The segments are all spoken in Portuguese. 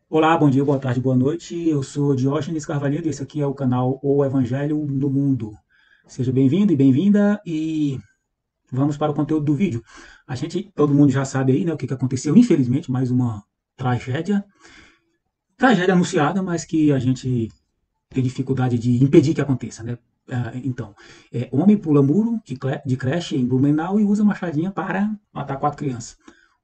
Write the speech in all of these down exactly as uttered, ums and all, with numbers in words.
Olá, bom dia, boa tarde, boa noite. Eu sou Diógenes Carvalho e esse aqui é o canal O Evangelho no Mundo. Seja bem-vindo e bem-vinda e vamos para o conteúdo do vídeo. A gente, todo mundo já sabe aí, né, o que que aconteceu, infelizmente, mais uma tragédia. Tragédia anunciada, mas que a gente tem dificuldade de impedir que aconteça, né? Ah, Então, é, homem pula muro de cre- de creche em Blumenau e usa machadinha para matar quatro crianças.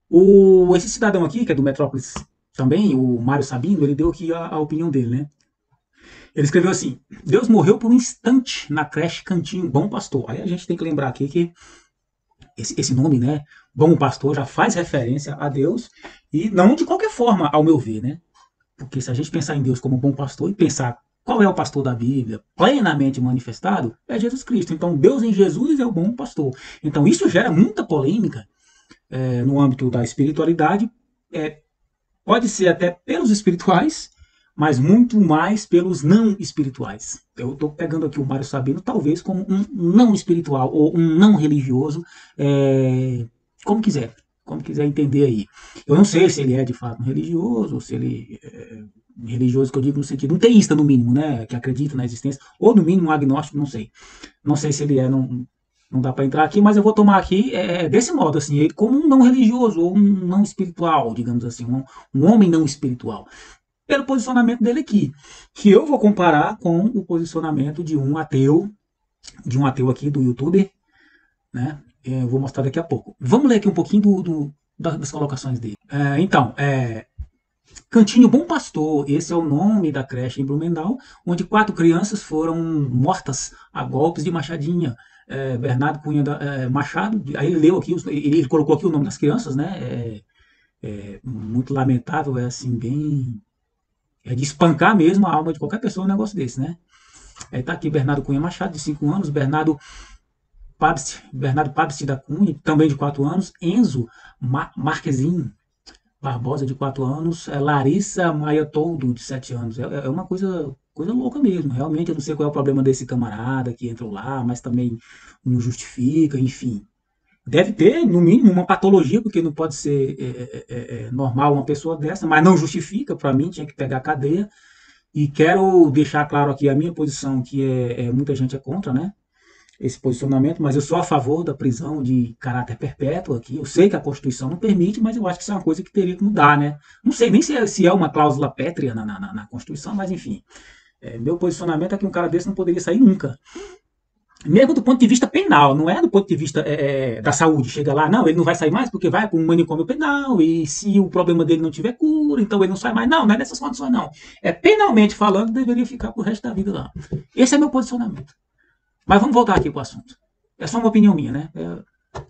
O, esse cidadão aqui, que é do Metrópolis também, o Mário Sabino, ele deu aqui a, a opinião dele, né? Ele escreveu assim: Deus morreu por um instante na creche Cantinho Bom Pastor. Aí a gente tem que lembrar aqui que esse, esse nome, né? Bom Pastor já faz referência a Deus e não de qualquer forma, ao meu ver, né? Porque se a gente pensar em Deus como bom pastor e pensar qual é o pastor da Bíblia plenamente manifestado, é Jesus Cristo. Então, Deus em Jesus é o bom pastor. Então, isso gera muita polêmica é, no âmbito da espiritualidade, é, pode ser até pelos espirituais, mas muito mais pelos não espirituais. Eu estou pegando aqui o Mário Sabino, talvez como um não espiritual ou um não religioso, é, como quiser, como quiser entender aí. Eu não sei se ele é de fato um religioso, ou se ele é religioso que eu digo no sentido um teísta no mínimo, né, que acredita na existência, ou no mínimo um agnóstico, não sei. Não sei se ele é, não, não dá para entrar aqui, mas eu vou tomar aqui é, desse modo, assim, ele como um não religioso ou um não espiritual, digamos assim, um, um homem não espiritual. Pelo posicionamento dele aqui, que eu vou comparar com o posicionamento de um ateu, de um ateu aqui do YouTube, né? Eu vou mostrar daqui a pouco. Vamos ler aqui um pouquinho do, do, das colocações dele. É, então, é, Cantinho Bom Pastor, esse é o nome da creche em Blumenau, onde quatro crianças foram mortas a golpes de machadinha. É, Bernardo Cunha da, é, Machado, aí ele leu aqui, ele, ele colocou aqui o nome das crianças, né? É, é muito lamentável, é assim, bem. É de espancar mesmo a alma de qualquer pessoa um negócio desse, né? Aí tá aqui Bernardo Cunha Machado, de cinco anos, Bernardo Pabst, Bernardo Pabst da Cunha, também de quatro anos, Enzo Ma Marquezin, Barbosa, de quatro anos, é Larissa Maia Toldo, de sete anos. É, é uma coisa, coisa louca mesmo. Realmente, eu não sei qual é o problema desse camarada que entrou lá, mas também não justifica, enfim. Deve ter, no mínimo, uma patologia, porque não pode ser é, é, é, é normal uma pessoa dessa, mas não justifica, para mim, tinha que pegar a cadeia. E quero deixar claro aqui a minha posição, que é, é muita gente é contra, né? Esse posicionamento, mas eu sou a favor da prisão de caráter perpétuo aqui. Eu sei que a Constituição não permite, mas eu acho que isso é uma coisa que teria que mudar, né? Não sei nem se é, se é uma cláusula pétrea na, na, na Constituição, mas enfim. É, meu posicionamento é que um cara desse não poderia sair nunca. Mesmo do ponto de vista penal, não é do ponto de vista é, é, da saúde. Chega lá, não, ele não vai sair mais porque vai para um manicômio penal e se o problema dele não tiver cura, então ele não sai mais. Não, não é nessas condições, não. É penalmente falando, deveria ficar pro resto da vida lá. Esse é meu posicionamento. Mas vamos voltar aqui para o assunto. É só uma opinião minha, né? É,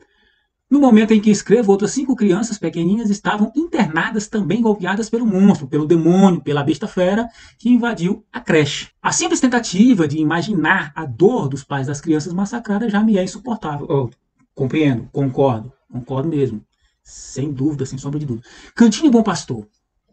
no momento em que escrevo, outras cinco crianças pequenininhas estavam internadas, também golpeadas pelo monstro, pelo demônio, pela besta fera que invadiu a creche. A simples tentativa de imaginar a dor dos pais das crianças massacradas já me é insuportável. Oh, compreendo, concordo, concordo mesmo. Sem dúvida, sem sombra de dúvida. Cantinho Bom Pastor.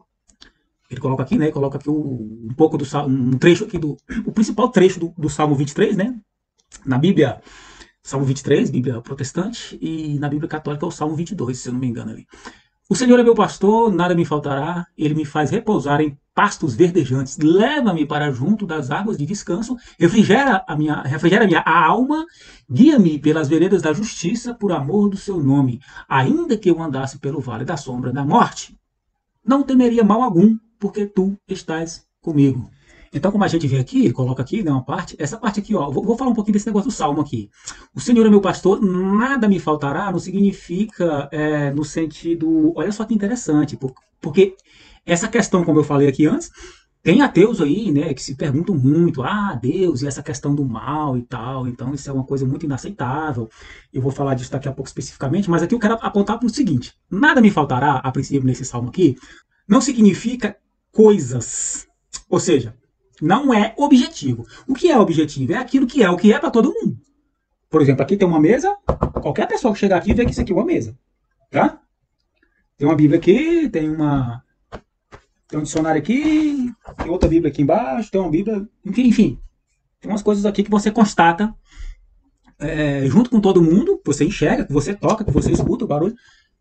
Ele coloca aqui, né? Coloca aqui o, um pouco do um trecho aqui do. O principal trecho do, do Salmo vinte e três, né? Na Bíblia, Salmo vinte e três, Bíblia protestante, e na Bíblia católica é o Salmo vinte e dois, se eu não me engano ali. O Senhor é meu pastor, nada me faltará, ele me faz repousar em pastos verdejantes, leva-me para junto das águas de descanso, refrigera a minha, refrigera a minha alma, guia-me pelas veredas da justiça, por amor do seu nome. Ainda que eu andasse pelo vale da sombra da morte, não temeria mal algum, porque tu estás comigo. Então, como a gente vê aqui, coloca aqui, né, uma parte, essa parte aqui, ó, vou, vou falar um pouquinho desse negócio do Salmo aqui. O Senhor é meu pastor, nada me faltará, não significa é, no sentido, olha só que interessante, porque essa questão, como eu falei aqui antes, tem ateus aí, né, que se perguntam muito, ah, Deus, e essa questão do mal e tal, então isso é uma coisa muito inaceitável. Eu vou falar disso daqui a pouco especificamente, mas aqui eu quero apontar para o seguinte: nada me faltará, a princípio, nesse salmo aqui, não significa coisas. Ou seja, não é objetivo. O que é objetivo? É aquilo que é, o que é para todo mundo. Por exemplo, aqui tem uma mesa, qualquer pessoa que chegar aqui vê que isso aqui é uma mesa. Tá? Tem uma Bíblia aqui, tem uma. Tem um dicionário aqui, tem outra Bíblia aqui embaixo, tem uma Bíblia. Enfim, enfim. Tem umas coisas aqui que você constata é, junto com todo mundo, que você enxerga, que você toca, que você escuta o barulho.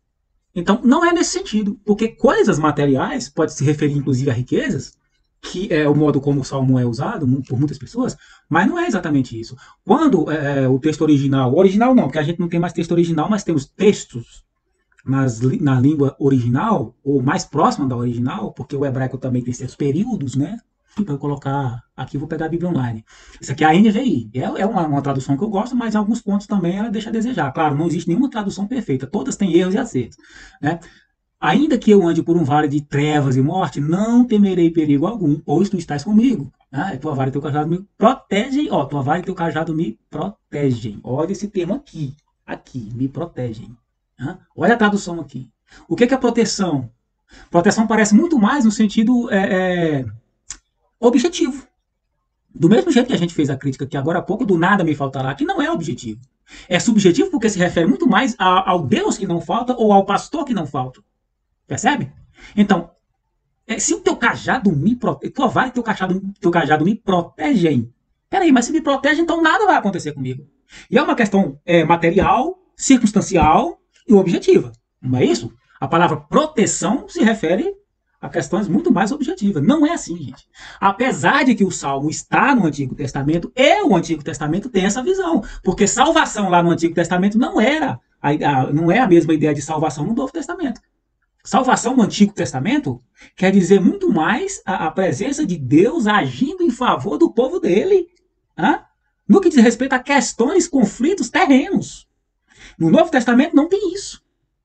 Então, não é nesse sentido, porque coisas materiais pode se referir inclusive a riquezas, que é o modo como o salmo é usado por muitas pessoas, mas não é exatamente isso. Quando é, o texto original, original não, porque a gente não tem mais texto original, mas temos textos nas, na língua original, ou mais próxima da original, porque o hebraico também tem seus períodos, né? Para colocar aqui, vou pegar a Bíblia Online. Isso aqui é a N V I. É, é uma, uma tradução que eu gosto, mas em alguns pontos também ela deixa a desejar. Claro, não existe nenhuma tradução perfeita, todas têm erros e acertos, né? Ainda que eu ande por um vale de trevas e morte, não temerei perigo algum, pois tu estás comigo. Ah, tua vara e teu cajado me protegem. Ó, tua vara e teu cajado me protegem. Olha esse termo aqui. Aqui, me protegem. Ah, olha a tradução aqui. O que é, que é proteção? Proteção parece muito mais no sentido é, é, objetivo. Do mesmo jeito que a gente fez a crítica aqui agora há pouco, do nada me faltará, que não é objetivo. É subjetivo porque se refere muito mais a, ao Deus que não falta ou ao pastor que não falta. Percebe? Então, se o teu cajado me protege, tua vara e teu cajado, teu cajado me protegem, peraí, mas se me protege, então nada vai acontecer comigo. E é uma questão é, material, circunstancial e objetiva. Não é isso? A palavra proteção se refere a questões muito mais objetivas. Não é assim, gente. Apesar de que o Salmo está no Antigo Testamento, e o Antigo Testamento tem essa visão. Porque salvação lá no Antigo Testamento não era, a, a, não é a mesma ideia de salvação no Novo Testamento. Salvação no Antigo Testamento quer dizer muito mais a, a presença de Deus agindo em favor do povo dele. Hein? No que diz respeito a questões, conflitos terrenos. No Novo Testamento não tem isso.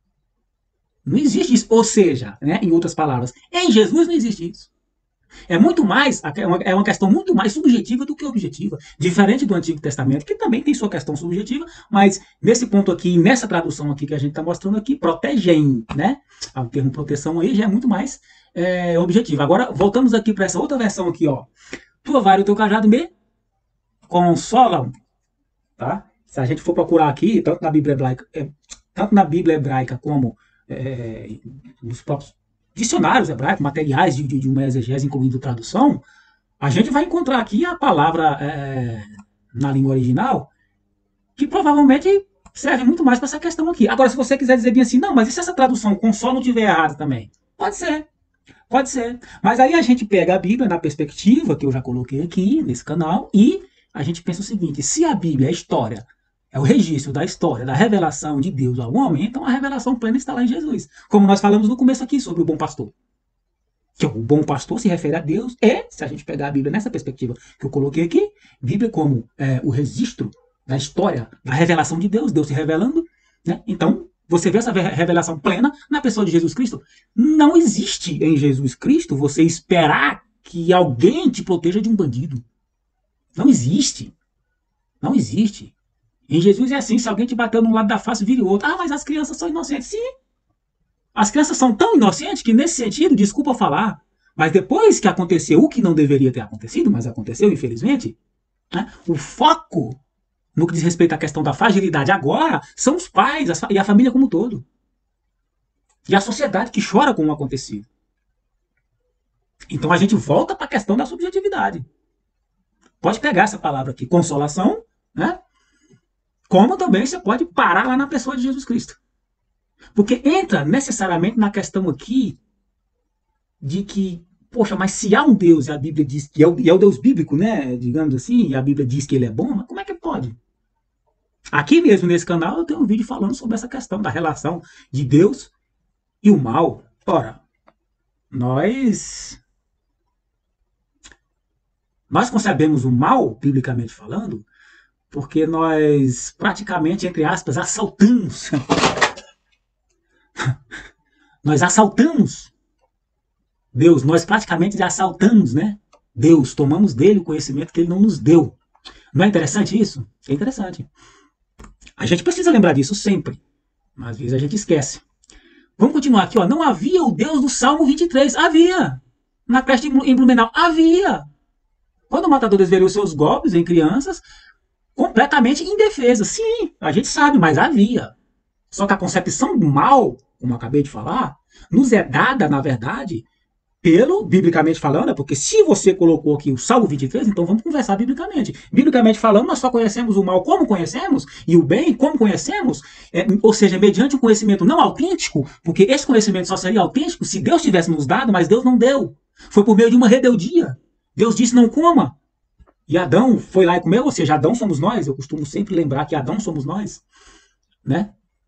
Não existe isso. Ou seja, né, em outras palavras, em Jesus não existe isso. É muito mais, é uma questão muito mais subjetiva do que objetiva. Diferente do Antigo Testamento, que também tem sua questão subjetiva, mas nesse ponto aqui, nessa tradução aqui que a gente está mostrando aqui, protegem, né? O termo proteção aí já é muito mais é, objetivo. Agora, voltamos aqui para essa outra versão aqui, ó. Tua vara e o teu cajado me consolam, tá? Se a gente for procurar aqui, tanto na Bíblia hebraica, é, tanto na Bíblia hebraica como é, nos próprios dicionários hebraicos, materiais de, de, de uma exegese, incluindo tradução, a gente vai encontrar aqui a palavra é, na língua original, que provavelmente serve muito mais para essa questão aqui. Agora, se você quiser dizer bem assim, não, mas e se essa tradução com só não estiver errada também? Pode ser, pode ser. Mas aí a gente pega a Bíblia na perspectiva que eu já coloquei aqui nesse canal e a gente pensa o seguinte, se a Bíblia é história, é o registro da história, da revelação de Deus ao homem, então a revelação plena está lá em Jesus. Como nós falamos no começo aqui sobre o bom pastor. Que o bom pastor se refere a Deus e, se a gente pegar a Bíblia nessa perspectiva que eu coloquei aqui, Bíblia como é, o registro da história, da revelação de Deus, Deus se revelando, né? Então, você vê essa revelação plena na pessoa de Jesus Cristo. Não existe em Jesus Cristo você esperar que alguém te proteja de um bandido. Não existe. Não existe. Em Jesus é assim, se alguém te bateu num lado da face, vire outro. Ah, mas as crianças são inocentes. Sim. As crianças são tão inocentes que, nesse sentido, desculpa falar, mas depois que aconteceu o que não deveria ter acontecido, mas aconteceu, infelizmente, né, o foco no que diz respeito à questão da fragilidade agora são os pais e a família como um todo. E a sociedade que chora com o acontecido. Então a gente volta para a questão da subjetividade. Pode pegar essa palavra aqui, consolação, né? Como também você pode parar lá na pessoa de Jesus Cristo. Porque entra necessariamente na questão aqui de que, poxa, mas se há um Deus e a Bíblia diz que é o, e é o Deus bíblico, né, digamos assim, e a Bíblia diz que ele é bom, mas como é que pode? Aqui mesmo nesse canal eu tenho um vídeo falando sobre essa questão da relação de Deus e o mal. Ora, nós nós concebemos o mal, biblicamente falando, porque nós praticamente, entre aspas, assaltamos. Nós assaltamos Deus, nós praticamente assaltamos, né? Deus, tomamos dele o conhecimento que ele não nos deu. Não é interessante isso? É interessante. A gente precisa lembrar disso sempre, mas às vezes a gente esquece. Vamos continuar aqui, ó. Não havia o Deus do Salmo vinte e três. Havia. Na creche em Blumenau, havia. Quando o matador desvelou seus golpes em crianças, completamente indefesa. Sim, a gente sabe, mas havia. Só que a concepção do mal, como eu acabei de falar, nos é dada, na verdade, Pelo, biblicamente falando, é porque se você colocou aqui o Salmo vinte e três, então vamos conversar biblicamente. Biblicamente falando, nós só conhecemos o mal como conhecemos, e o bem como conhecemos, é, ou seja, mediante um conhecimento não autêntico, porque esse conhecimento só seria autêntico se Deus tivesse nos dado, mas Deus não deu. Foi por meio de uma rebeldia. Deus disse não coma. E Adão foi lá e comeu, ou seja, Adão somos nós. Eu costumo sempre lembrar que Adão somos nós, né?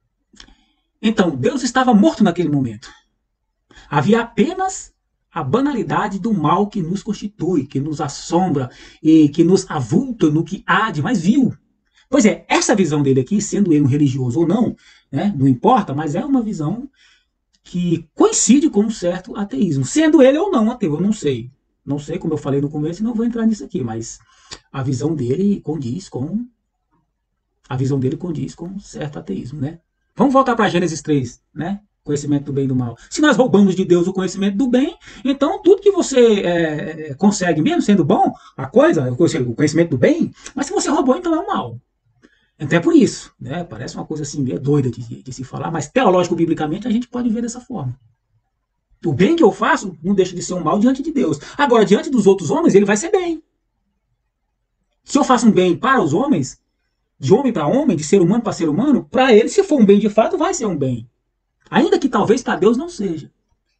Então, Deus estava morto naquele momento. Havia apenas a banalidade do mal que nos constitui, que nos assombra e que nos avulta no que há de mais vil. Pois é, essa visão dele aqui, sendo ele um religioso ou não, né, não importa, mas é uma visão que coincide com um certo ateísmo. Sendo ele ou não ateu, eu não sei. Não sei, como eu falei no começo, e não vou entrar nisso aqui, mas a visão dele condiz com a visão dele condiz com um certo ateísmo, né? Vamos voltar para Gênesis três, né? Conhecimento do bem e do mal. Se nós roubamos de Deus o conhecimento do bem, então tudo que você é, consegue, mesmo sendo bom, a coisa, o conhecimento do bem, mas se você roubou, então é o mal. Então é por isso, né? Parece uma coisa assim meio doida de, de se falar, mas teológico-biblicamente a gente pode ver dessa forma. O bem que eu faço não deixa de ser um mal diante de Deus. Agora, diante dos outros homens, ele vai ser bem. Se eu faço um bem para os homens, de homem para homem, de ser humano para ser humano, para ele, se for um bem de fato, vai ser um bem. Ainda que talvez para Deus não seja.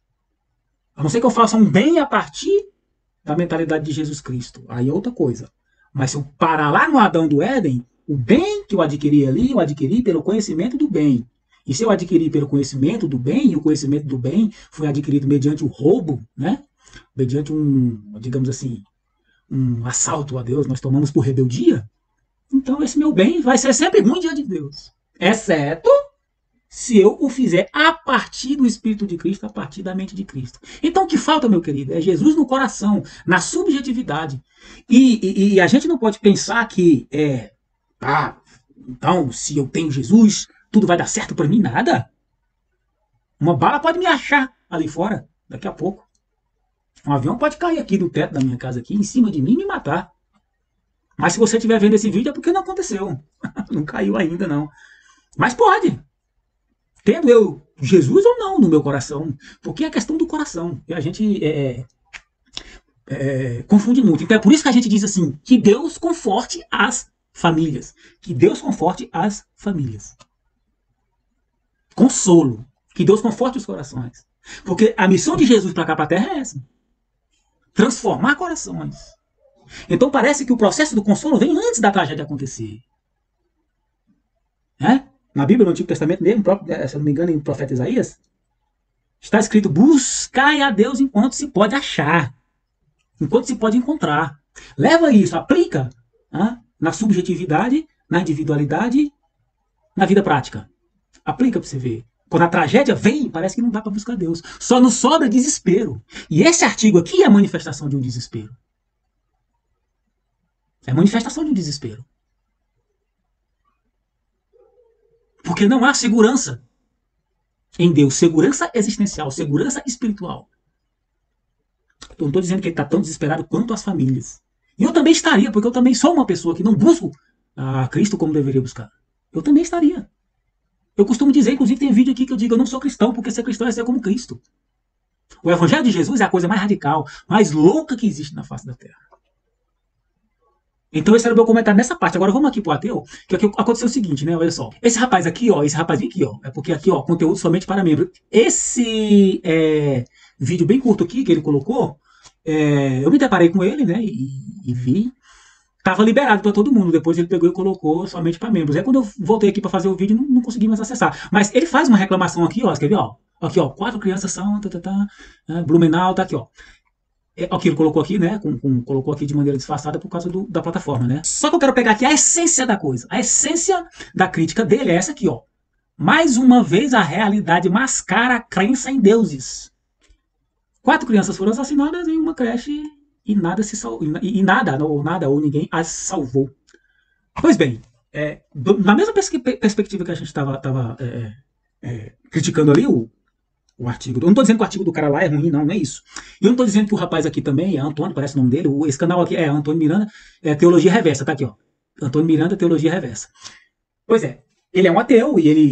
A não ser que eu faça um bem a partir da mentalidade de Jesus Cristo. Aí é outra coisa. Mas se eu parar lá no Adão do Éden, o bem que eu adquiri ali, eu adquiri pelo conhecimento do bem. E se eu adquiri pelo conhecimento do bem, e o conhecimento do bem foi adquirido mediante o roubo, né? Mediante um, digamos assim, um assalto a Deus, nós tomamos por rebeldia, então esse meu bem vai ser sempre ruim diante de Deus. Exceto se eu o fizer a partir do Espírito de Cristo, a partir da mente de Cristo. Então o que falta, meu querido, é Jesus no coração, na subjetividade. E, e, e a gente não pode pensar que, é, ah, então se eu tenho Jesus, tudo vai dar certo para mim, nada. Uma bala pode me achar ali fora, daqui a pouco. Um avião pode cair aqui do teto da minha casa, aqui, em cima de mim e me matar. Mas se você estiver vendo esse vídeo é porque não aconteceu. Não caiu ainda, não. Mas pode. Tendo eu Jesus ou não no meu coração. Porque é a questão do coração. E a gente é, é, confunde muito. Então é por isso que a gente diz assim, que Deus conforte as famílias. Que Deus conforte as famílias. Consolo. Que Deus conforte os corações. Porque a missão de Jesus para cá, para a terra é essa. Transformar corações. Então parece que o processo do consolo vem antes da tragédia acontecer. É? Na Bíblia, no Antigo Testamento mesmo, se eu não me engano, em profeta Isaías, está escrito, buscai a Deus enquanto se pode achar. Enquanto se pode encontrar. Leva isso, aplica né, na subjetividade, na individualidade, na vida prática. Aplica para você ver. Quando a tragédia vem, parece que não dá para buscar Deus. Só nos sobra desespero. E esse artigo aqui é a manifestação de um desespero. É a manifestação de um desespero. Porque não há segurança em Deus. Segurança existencial, segurança espiritual. Eu não estou dizendo que ele está tão desesperado quanto as famílias. E eu também estaria, porque eu também sou uma pessoa que não busco a Cristo como deveria buscar. Eu também estaria. Eu costumo dizer, inclusive tem vídeo aqui que eu digo, eu não sou cristão, porque ser cristão é ser como Cristo. O Evangelho de Jesus é a coisa mais radical, mais louca que existe na face da Terra. Então esse era o meu comentário nessa parte. Agora vamos aqui pro ateu, que aqui aconteceu o seguinte, né? Olha só. Esse rapaz aqui, ó, esse rapazinho aqui, ó, é porque aqui, ó, conteúdo somente para membros. Esse é, vídeo bem curto aqui que ele colocou, é, eu me deparei com ele, né? E, e vi. Tava liberado para todo mundo. Depois ele pegou e colocou somente para membros. Aí quando eu voltei aqui para fazer o vídeo, não, não consegui mais acessar. Mas ele faz uma reclamação aqui, ó. Quer ver, ó? Aqui, ó. Quatro crianças são, tá, tá, tá, né, Blumenau, tá aqui, ó. É, aqui ele colocou aqui, né? Com, com, colocou aqui de maneira disfarçada por causa do, da plataforma, né? Só que eu quero pegar aqui a essência da coisa. A essência da crítica dele é essa aqui, ó. Mais uma vez a realidade mascara a crença em deuses. Quatro crianças foram assassinadas em uma creche e nada se sal... e, e nada, ou nada, ou ninguém as salvou. Pois bem, é, do, na mesma pers perspectiva que a gente estava é, é, criticando ali o, o artigo. Eu não estou dizendo que o artigo do cara lá é ruim, não, não é isso. Eu não estou dizendo que o rapaz aqui também, é Antônio, parece o nome dele, o, esse canal aqui é Antônio Miranda, é Teologia Reversa, tá aqui, ó. Antônio Miranda, Teologia Reversa. Pois é, ele é um ateu e ele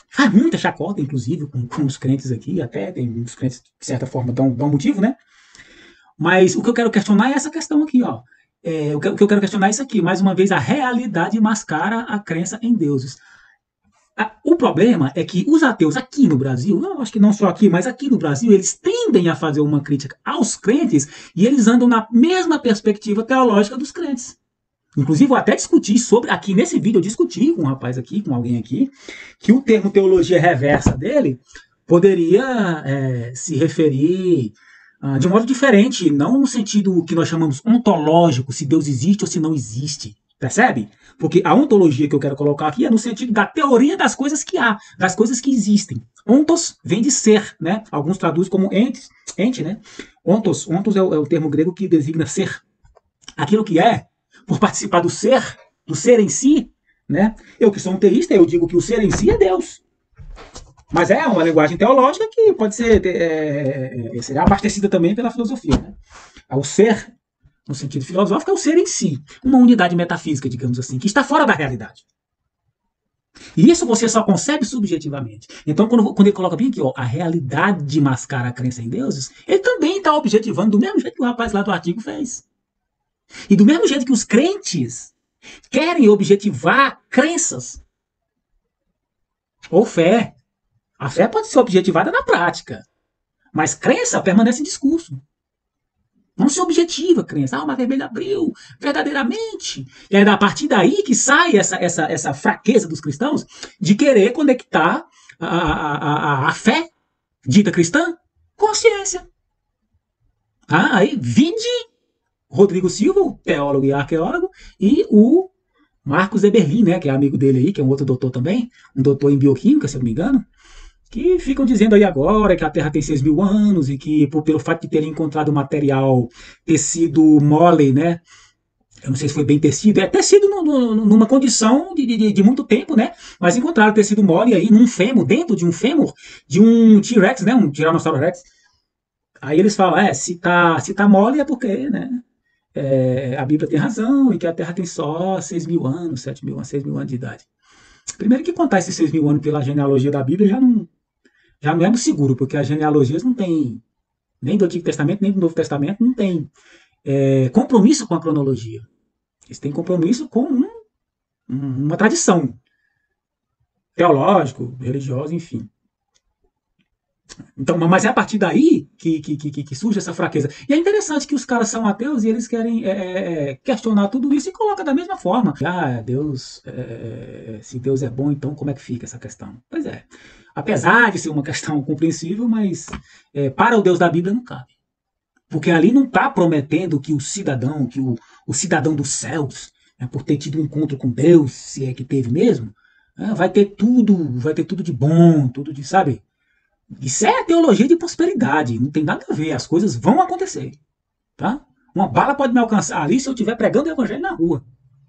faz muita chacota, inclusive, com, com os crentes aqui, até tem muitos crentes, de certa forma, dão, dão motivo, né? Mas o que eu quero questionar é essa questão aqui, ó. É, o, que, o que eu quero questionar é isso aqui. Mais uma vez, a realidade mascara a crença em deuses. O problema é que os ateus aqui no Brasil, eu acho que não só aqui, mas aqui no Brasil, eles tendem a fazer uma crítica aos crentes e eles andam na mesma perspectiva teológica dos crentes. Inclusive, eu até discuti sobre, aqui nesse vídeo, eu discuti com um rapaz aqui, com alguém aqui, que o termo teologia reversa dele poderia é, se referir uh, de um modo diferente, não no sentido que nós chamamos ontológico, se Deus existe ou se não existe. Percebe? Porque a ontologia que eu quero colocar aqui é no sentido da teoria das coisas que há, das coisas que existem. Ontos vem de ser, né? Alguns traduzem como entes, ente, né? Ontos, ontos é o, é o termo grego que designa ser. Aquilo que é, por participar do ser, do ser em si, né? Eu que sou um teísta, eu digo que o ser em si é Deus. Mas é uma linguagem teológica que pode ser é, é, seria abastecida também pela filosofia, né? O ser, no sentido filosófico, é o ser em si, uma unidade metafísica, digamos assim, que está fora da realidade. E isso você só concebe subjetivamente. Então, quando, quando ele coloca bem aqui, ó, a realidade mascara a crença em deuses, ele também está objetivando do mesmo jeito que o rapaz lá do artigo fez. E do mesmo jeito que os crentes querem objetivar crenças ou fé. A fé pode ser objetivada na prática, mas crença permanece em discurso. Não se objetiva a crença. Ah, uma vermelha abriu, verdadeiramente. E é a partir daí que sai essa, essa, essa fraqueza dos cristãos de querer conectar a, a, a, a fé dita cristã com a ciência. Ah, aí vinde Rodrigo Silva, o teólogo e arqueólogo, e o Marcos Eberlin, né, que é amigo dele aí, que é um outro doutor também, um doutor em bioquímica, se eu não me engano, que ficam dizendo aí agora que a Terra tem seis mil anos e que por, pelo fato de terem encontrado material tecido mole, né, eu não sei se foi bem tecido, é tecido no, no, numa condição de, de, de muito tempo, né, mas encontraram tecido mole aí num fêmur, dentro de um fêmur de um T-Rex, né, um Tiranossauro Rex. Aí eles falam, é, se tá, se tá mole é porque, né, é, a Bíblia tem razão e que a Terra tem só seis mil anos, sete mil anos, seis mil anos de idade. Primeiro que contar esses seis mil anos pela genealogia da Bíblia já não, já não é muito seguro, porque as genealogias não tem, nem do Antigo Testamento, nem do Novo Testamento, não tem é, compromisso com a cronologia. Eles têm compromisso com um, uma tradição teológico, religiosa, enfim. Então, mas é a partir daí que, que, que, que surge essa fraqueza. E é interessante que os caras são ateus e eles querem é, questionar tudo isso e colocam da mesma forma. Ah, Deus, é, se Deus é bom, então como é que fica essa questão? Pois é. Apesar de ser uma questão compreensível, mas é, para o Deus da Bíblia não cabe. Porque ali não está prometendo que o cidadão, que o, o cidadão dos céus, é, por ter tido um encontro com Deus, se é que teve mesmo, é, vai ter tudo, vai ter tudo de bom, tudo de, sabe? Isso é teologia de prosperidade, não tem nada a ver, as coisas vão acontecer. Tá? Uma bala pode me alcançar ali se eu estiver pregando o evangelho na rua.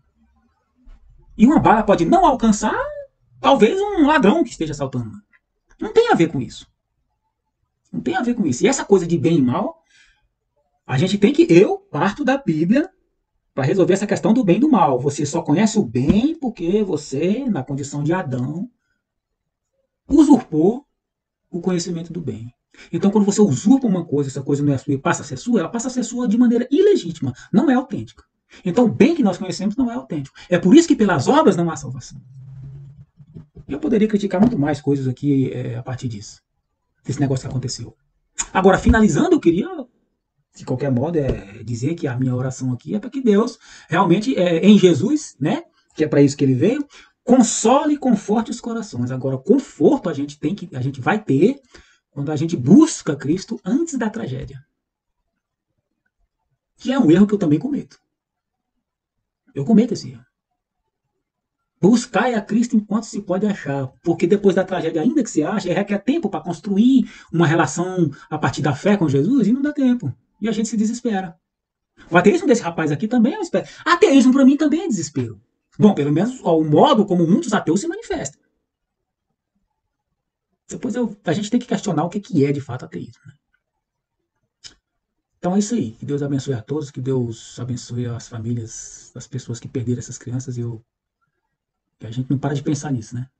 E uma bala pode não alcançar, talvez, um ladrão que esteja assaltando. Não tem a ver com isso. Não tem a ver com isso. E essa coisa de bem e mal, a gente tem que, eu parto da Bíblia para resolver essa questão do bem e do mal. Você só conhece o bem porque você, na condição de Adão, usurpou o conhecimento do bem. Então, quando você usurpa uma coisa, essa coisa não é sua e passa a ser sua, ela passa a ser sua de maneira ilegítima, não é autêntica. Então, o bem que nós conhecemos não é autêntico. É por isso que pelas obras não há salvação. Eu poderia criticar muito mais coisas aqui é, a partir disso, desse negócio que aconteceu. Agora, finalizando, eu queria, de qualquer modo, é, dizer que a minha oração aqui é para que Deus, realmente, é, em Jesus, né, que é para isso que ele veio, console e conforte os corações. Agora, conforto a gente tem que, a gente vai ter quando a gente busca Cristo antes da tragédia. Que é um erro que eu também cometo. Eu cometo esse erro. Buscai a Cristo enquanto se pode achar, porque depois da tragédia, ainda que se ache, requer tempo para construir uma relação a partir da fé com Jesus e não dá tempo. E a gente se desespera. O ateísmo desse rapaz aqui também é um espera. Ateísmo para mim também é desespero. Bom, pelo menos ó, o modo como muitos ateus se manifestam. Depois eu, a gente tem que questionar o que, que é de fato ateísmo. Né? Então é isso aí. Que Deus abençoe a todos, que Deus abençoe as famílias das pessoas que perderam essas crianças. E eu, que a gente não para de pensar nisso, né?